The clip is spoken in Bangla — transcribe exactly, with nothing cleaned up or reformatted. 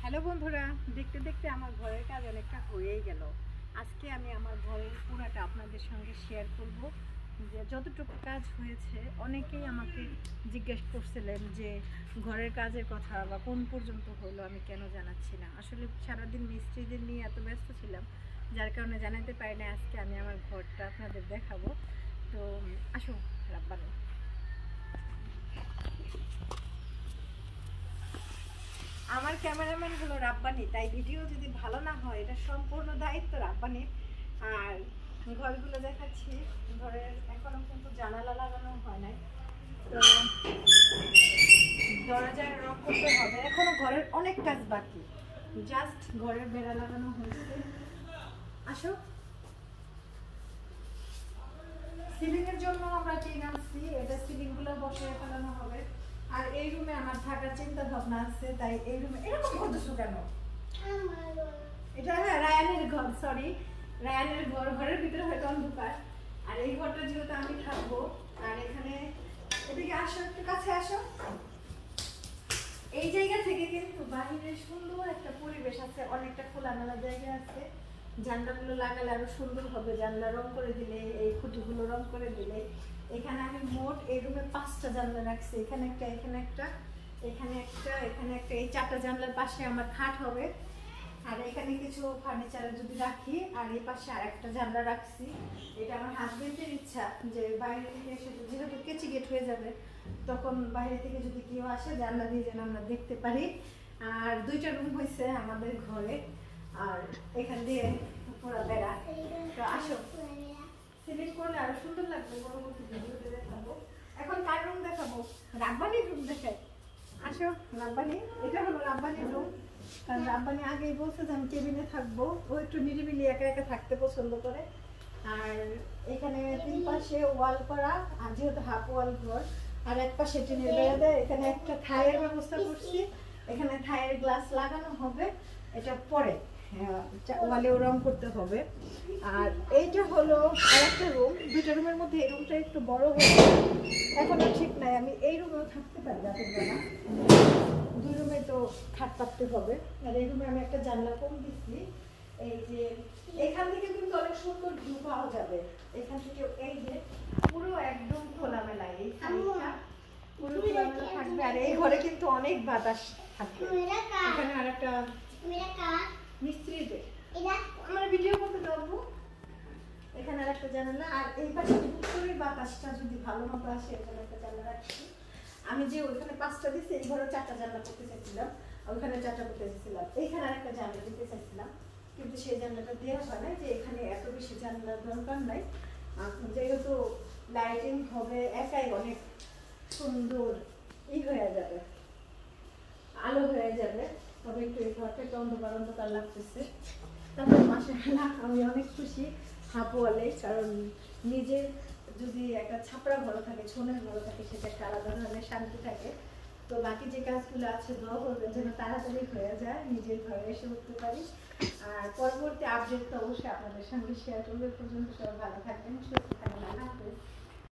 হ্যালো বন্ধুরা, দেখতে দেখতে আমার ঘরের কাজ অনেকটা হয়েই গেল। আজকে আমি আমার ঘরের পুরাটা আপনাদের সঙ্গে শেয়ার করব। যে যতটুকু কাজ হয়েছে, অনেকেই আমাকে জিজ্ঞেস করছিলেন যে ঘরের কাজের কথা বা কোন পর্যন্ত হলো, আমি কেন জানাচ্ছি না। আসলে সারাদিন মিস্ত্রিদের নিয়ে এত ব্যস্ত ছিলাম, যার কারণে জানাতে পারি না। আজকে আমি আমার ঘরটা আপনাদের দেখাবো। তো আসুন রাব্বানি। আমার ক্যামেরাম্যান হলো রাব্বানি, তাই ভিডিও যদি ভালো না হয় এটা সম্পূর্ণ দায়িত্ব রাব্বানির। আর ঘরগুলো দেখাচ্ছি, ঘরের এখনো কিন্তু জানালা লাগানো হয় নাই, তো দরজার রং করতে হবে। এখনো ঘরের অনেক কাজ বাকি, জাস্ট ঘরের বেড়া লাগানো হয়েছে। আসো, সিলিং এর জন্য আমরা টিন আনছি, এটা সিলিং গুলো বসিয়ে ফেলানো হবে। আর এই রুমে আমার থাকার চিন্তা ভাবনা আছে, তাই এই রুমে এরকম করতেছো কেন? এটা হ্যাঁ রায়ানের ঘর, সরি রায়ানের ঘর। ঘরের ভিতরে হয়তো অন্ধকার। আর এই ঘরটা যেহেতু আমি থাকবো, আর এখানে এদিকে আসো, একটু কাছে আসো। এই জায়গা থেকে কিন্তু বাহিরে সুন্দর একটা পরিবেশ আছে, অনেকটা খোলামেলা জায়গা আছে। জানলাগুলো লাগালে আরো সুন্দর হবে, জানলা রং করে দিলে, এই খুঁটিগুলো রং করে দিলে। এখানে আমি মোট এই রুমে পাঁচটা জানলা রাখছি, এখানে একটা, এখানে একটা, এখানে একটা, এখানে একটা। এই চারটা জানলার পাশে আমার খাট হবে। আর এখানে কিছু ফার্নিচার যদি রাখি, আর এই পাশে আর একটা জানলা রাখছি। এটা আমার হাজবেন্ডের ইচ্ছা যে বাইরে থেকে এসে, যেহেতু কেচি গেট হয়ে যাবে, তখন বাইরে থেকে যদি কেউ আসে জানলা দিয়ে যেন আমরা দেখতে পারি। আর দুইটা রুম হয়েছে আমাদের ঘরে, আর এখান দিয়ে পুরো বেড়া। তো আসো, সিলেক্ট করলে আরো সুন্দর লাগবে, পরবর্তী ভিডিওতে দেখাবো। এখন কার রুম দেখাবো? রাব্বানির রুম দেখাই। আসো রাব্বানি, এটা হলো রাব্বানির রুম। কারণ রাব্বানি আগেই বলছে যে আমি কেবিনে থাকবো, ও একটু নিরিবিলি একা একা থাকতে পছন্দ করে। আর এখানে তিন পাশে ওয়াল করা, আর যেহেতু হাফ ওয়াল ঘর, আর এক পাশে টিনের বেড়া দেয়। এখানে একটা থায়ের ব্যবস্থা করছি, এখানে থায়ের গ্লাস লাগানো হবে, এটা পরে ওয়ালেও রং করতে হবে। আর এইটা হলো আর একটা রুম, দুইটা রুমের মধ্যে এই রুমটা একটু বড় হয়েছে, এখনো ঠিক নাই। আমি এই রুমেও থাকতে পারি রাতের বেলা, দুই রুমে তো খাট পাততে হবে। আর এই রুমে আমি একটা জানলা কম দিচ্ছি। এই যে এখান থেকে কিন্তু অনেক সুন্দর ভিউ পাওয়া যাবে। এখান থেকে এই যে পুরো একদম খোলামেলা, এই সাইডটা পুরো খোলামেলা থাকবে। আর এই ঘরে কিন্তু অনেক বাতাস থাকবে। এখানে আর একটা মিস্ত্রিদের আমার ভিডিও করতে দেবো। এখানে আর একটা জানালা, আর এই পাশে পুকুরের বাতাসটা যদি ভালো মতো আসে, এখানে একটা জানলা রাখছি। আমি যে ওইখানে পাঁচটা দিচ্ছি, এই ঘরে চারটা জানলা করতে চাইছিলাম, ওইখানে চারটা করতে চাইছিলাম। এইখানে আর একটা জানলা দিতে চাইছিলাম, কিন্তু সেই জানলাটা দেওয়া হয় না, যে এখানে এত বেশি জানলার দরকার নাই। যেহেতু লাইটিং হবে, একাই অনেক সুন্দর ই হয়ে যাবে, আলো হয়ে যাবে। তবে একটু এই ঘরটা একটু অন্ধকার অন্ধকার লাগতেছে। তারপর মাশাআল্লাহ আমি অনেক খুশি হাফ ওয়ালে, কারণ নিজের যদি একটা ছাপড়া ঘর থাকে, ছোনের ঘর থাকে, সেটা একটা আলাদা ধরনের শান্তি থাকে। তো বাকি যে কাজগুলো আছে দোয়া করবেন যেন তাড়াতাড়ি হয়ে যায়, নিজের ঘরে এসে উঠতে পারি। আর পরবর্তী আপডেট তো অবশ্যই আপনাদের সঙ্গে শেয়ার করবে। পর্যন্ত সবাই ভালো থাকবেন, সুস্থ থাকবেন। আল্লাহ হাফেজ।